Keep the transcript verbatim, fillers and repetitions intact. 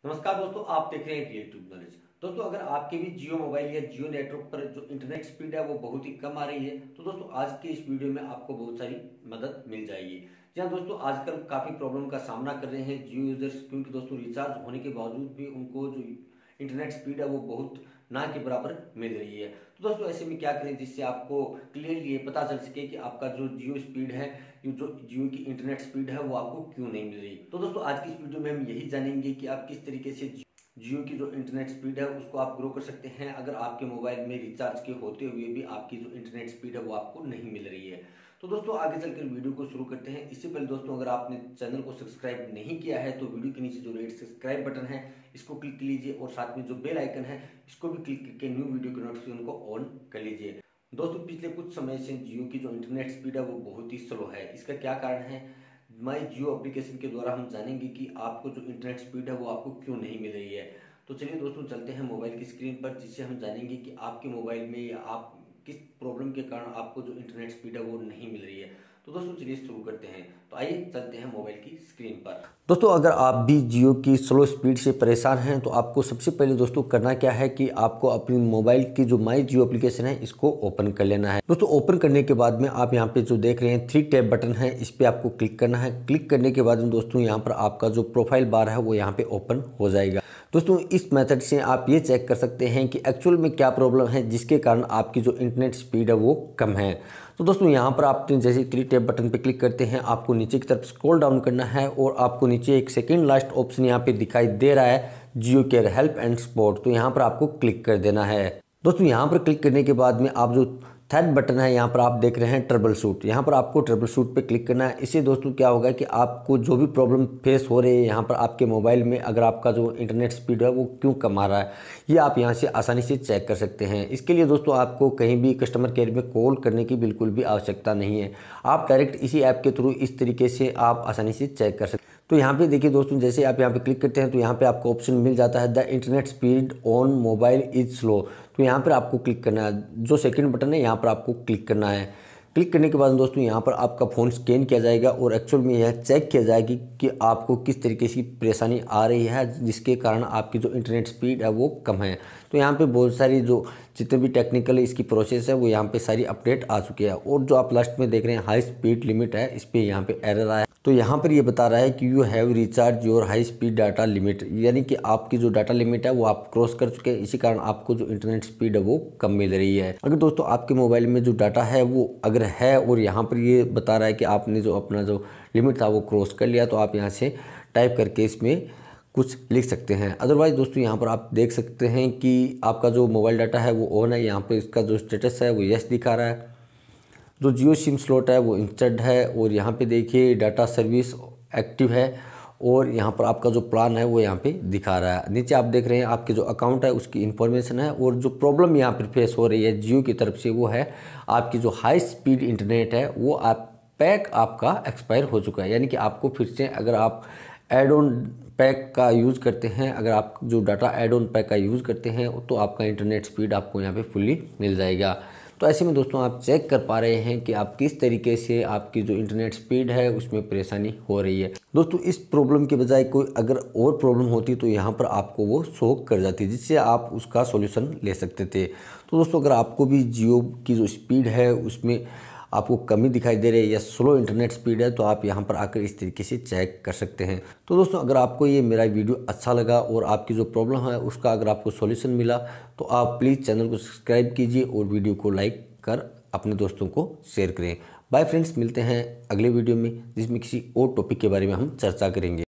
नमस्कार दोस्तों, आप देख रहे हैं रियल ट्यूब नॉलेज। दोस्तों, अगर आपके भी जियो मोबाइल या जियो नेटवर्क पर जो इंटरनेट स्पीड है वो बहुत ही कम आ रही है तो दोस्तों आज के इस वीडियो में आपको बहुत सारी मदद मिल जाएगी। जी हाँ दोस्तों, आजकल काफ़ी प्रॉब्लम का सामना कर रहे हैं जियो यूजर्स, क्योंकि दोस्तों रिचार्ज होने के बावजूद भी उनको जो इंटरनेट स्पीड है वो बहुत ना के बराबर मिल रही है। तो दोस्तों ऐसे में क्या करें जिससे आपको क्लियरली ये पता चल सके कि आपका जो जियो स्पीड है, ये जो जियो की इंटरनेट स्पीड है वो आपको क्यों नहीं मिल रही। तो दोस्तों आज की इस वीडियो में हम यही जानेंगे कि आप किस तरीके से जियो की जो इंटरनेट स्पीड है उसको आप ग्रो कर सकते हैं अगर आपके मोबाइल में रिचार्ज के होते हुए भी आपकी जो इंटरनेट स्पीड है वो आपको नहीं मिल रही है। तो दोस्तों आगे चलकर वीडियो को शुरू करते हैं। इससे पहले दोस्तों अगर आपने चैनल को सब्सक्राइब नहीं किया है तो वीडियो के नीचे जो रेड सब्सक्राइब बटन है इसको क्लिक कर लीजिए और साथ में जो बेल आइकन है इसको भी क्लिक करके न्यू वीडियो के नोटिफिकेशन को ऑन कर लीजिए। दोस्तों पिछले कुछ समय से जियो की जो इंटरनेट स्पीड है वो बहुत ही स्लो है। इसका क्या कारण है, माई जियो एप्लीकेशन के द्वारा हम जानेंगे कि आपको जो इंटरनेट स्पीड है वो आपको क्यों नहीं मिल रही है। तो चलिए दोस्तों चलते हैं मोबाइल की स्क्रीन पर, जिससे हम जानेंगे कि आपके मोबाइल में या आप किस प्रॉब्लम के कारण आपको जो इंटरनेट स्पीड है वो नहीं मिल रही है। तो दोस्तों चलिए शुरू करते हैं। तो आइए चलते हैं मोबाइल की स्क्रीन पर। दोस्तों अगर आप भी जियो की स्लो स्पीड से परेशान हैं तो आपको सबसे पहले दोस्तों करना क्या है कि आपको अपनी मोबाइल की जो माई जियो एप्लीकेशन है इसको ओपन कर लेना है। दोस्तों ओपन करने के बाद में आप यहाँ पे जो देख रहे हैं थ्री टैब बटन है, इस पर आपको क्लिक करना है। क्लिक करने के बाद में दोस्तों यहाँ पर आपका जो प्रोफाइल बार है वो यहाँ पे ओपन हो जाएगा। दोस्तों इस मेथड से आप ये चेक कर सकते हैं कि एक्चुअल में क्या प्रॉब्लम है जिसके कारण आपकी जो इंटरनेट स्पीड है वो कम है। तो दोस्तों यहाँ पर आप जैसे थ्री टैब बटन पे क्लिक करते हैं आपको नीचे की तरफ स्क्रॉल डाउन करना है और आपको नीचे एक सेकंड लास्ट ऑप्शन यहाँ पे दिखाई दे रहा है Jio care help and support, तो यहाँ पर आपको क्लिक कर देना है। दोस्तों यहाँ पर क्लिक करने के बाद में आप जो थर्ड बटन है यहाँ पर आप देख रहे हैं ट्रबल शूट, यहाँ पर आपको ट्रबल शूट पे क्लिक करना है। इससे दोस्तों क्या होगा कि आपको जो भी प्रॉब्लम फेस हो रही है यहाँ पर आपके मोबाइल में, अगर आपका जो इंटरनेट स्पीड है वो क्यों कम आ रहा है, ये आप यहाँ से आसानी से चेक कर सकते हैं। इसके लिए दोस्तों आपको कहीं भी कस्टमर केयर में कॉल करने की बिल्कुल भी आवश्यकता नहीं है, आप डायरेक्ट इसी ऐप के थ्रू इस तरीके से आप आसानी से चेक कर सकते हैं। तो यहाँ पे देखिए दोस्तों, जैसे आप यहाँ पे क्लिक करते हैं तो यहाँ पे आपको ऑप्शन मिल जाता है the internet speed on mobile is slow, तो यहाँ पर आपको क्लिक करना है। जो सेकंड बटन है यहाँ पर आपको क्लिक करना है। क्लिक करने के बाद दोस्तों यहाँ पर आपका फ़ोन स्कैन किया जाएगा और एक्चुअल में यह चेक किया जाएगी कि आपको किस तरीके की परेशानी आ रही है जिसके कारण आपकी जो इंटरनेट स्पीड है वो कम है। तो यहाँ पे बहुत सारी जो जितने भी टेक्निकल इसकी प्रोसेस है वो यहाँ पे सारी अपडेट आ चुकी है। और जो आप लास्ट में देख रहे हैं हाई स्पीड लिमिट है, इस पर यहाँ पे एरर आया, तो यहाँ पर ये यह बता रहा है कि you have recharge your high speed data limit, यानी कि आपकी जो डाटा लिमिट है वो आप क्रॉस कर चुके हैं, इसी कारण आपको जो इंटरनेट स्पीड है वो कम मिल रही है। अगर दोस्तों आपके मोबाइल में जो डाटा है वो अगर है और यहाँ पर ये बता रहा है कि आपने जो अपना जो लिमिट था वो क्रॉस कर लिया, तो आप यहाँ से टाइप करके इसमें कुछ लिख सकते हैं। अदरवाइज दोस्तों यहाँ पर आप देख सकते हैं कि आपका जो मोबाइल डाटा है वो ऑन है, यहाँ पर इसका जो स्टेटस है वो यस दिखा रहा है, जो जियो सिम स्लॉट है वो इंस्टॉल्ड है और यहाँ पे देखिए डाटा सर्विस एक्टिव है और यहाँ पर आपका जो प्लान है वो यहाँ पे दिखा रहा है। नीचे आप देख रहे हैं आपके जो अकाउंट है उसकी इन्फॉर्मेशन है और जो प्रॉब्लम यहाँ पर फेस हो रही है जियो की तरफ से वो है आपकी जो हाई स्पीड इंटरनेट है वो आप पैक आपका एक्सपायर हो चुका है, यानी कि आपको फिर से अगर आप एड ऑन पैक का यूज़ करते हैं, अगर आप जो डाटा एड ऑन पैक का यूज़ करते हैं तो आपका इंटरनेट स्पीड आपको यहाँ पे फुल्ली मिल जाएगा। तो ऐसे में दोस्तों आप चेक कर पा रहे हैं कि आप किस तरीके से आपकी जो इंटरनेट स्पीड है उसमें परेशानी हो रही है। दोस्तों इस प्रॉब्लम के बजाय कोई अगर और प्रॉब्लम होती तो यहाँ पर आपको वो शो कर जाती, जिससे आप उसका सॉल्यूशन ले सकते थे। तो दोस्तों अगर आपको भी जियो की जो स्पीड है उसमें आपको कमी दिखाई दे रही है या स्लो इंटरनेट स्पीड है तो आप यहाँ पर आकर इस तरीके से चेक कर सकते हैं। तो दोस्तों अगर आपको ये मेरा वीडियो अच्छा लगा और आपकी जो प्रॉब्लम है उसका अगर आपको सॉल्यूशन मिला तो आप प्लीज़ चैनल को सब्सक्राइब कीजिए और वीडियो को लाइक कर अपने दोस्तों को शेयर करें। बाय फ्रेंड्स, मिलते हैं अगले वीडियो में जिसमें किसी और टॉपिक के बारे में हम चर्चा करेंगे।